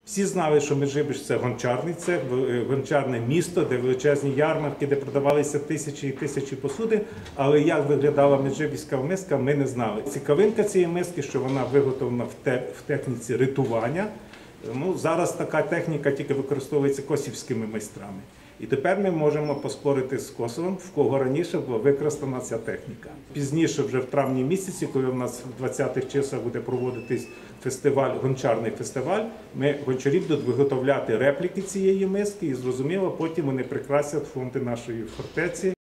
Всі знали, що Меджибіж – це гончарне місто, де величезні ярмарки, де продавалися тисячі і тисячі посуди, але як виглядала меджибіжська миска, ми не знали. Цікавинка цієї миски, що вона виготовлена в техніці ритування. Зараз така техніка тільки використовується косівськими майстрами. І тепер ми можемо поспорити з Косовом, в кого раніше була використана ця техніка. Пізніше, вже в травні місяці, коли у нас в 20-х числах буде проводитись гончарний фестиваль, ми гончарі будуть виготовляти репліки цієї миски і, зрозуміло, потім вони прикрасять фонди нашої фортеці.